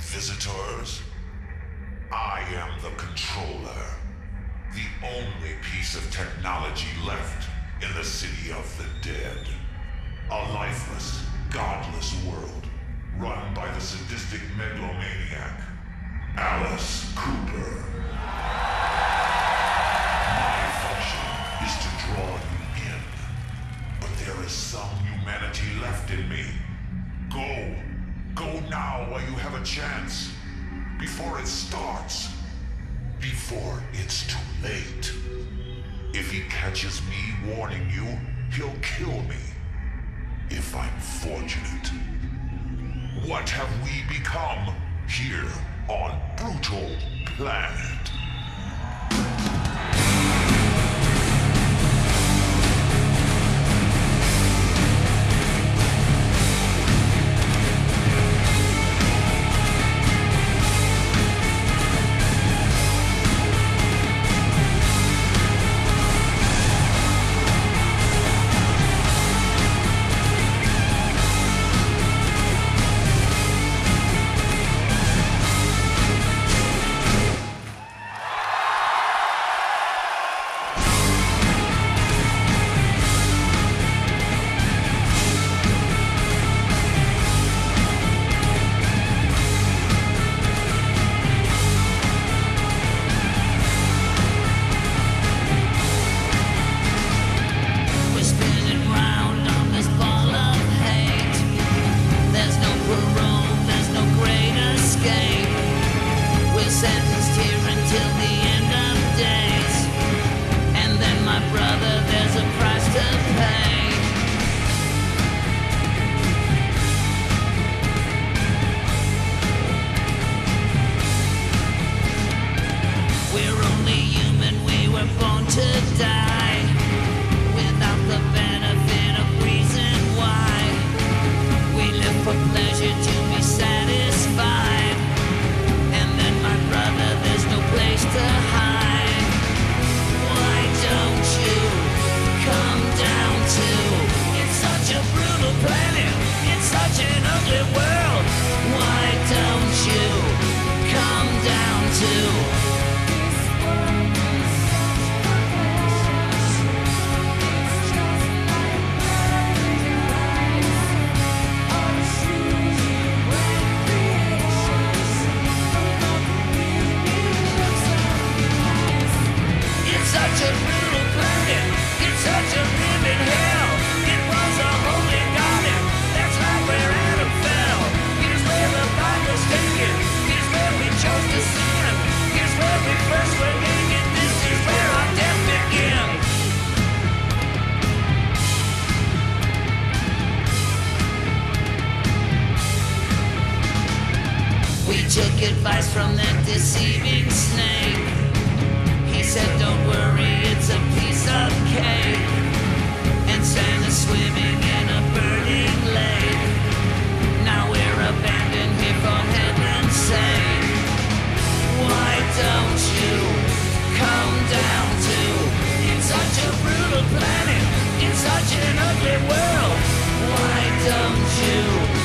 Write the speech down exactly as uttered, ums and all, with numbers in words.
Visitors, I am the controller. The only piece of technology left in the city of the dead. A lifeless, godless world run by the sadistic megalomaniac, Alice Cooper. My function is to draw you in, but there is some humanity left in me. Go. Go now while you have a chance. Before it starts. Before it's too late. If he catches me warning you, he'll kill me. If I'm fortunate. What have we become here on Brutal Planet? Took advice from that deceiving snake. He said, don't worry, it's a piece of cake. And Santa's swimming in a burning lake. Now we're abandoned here for heaven's sake. Why don't you come down to? It's such a brutal planet, it's such an ugly world. Why don't you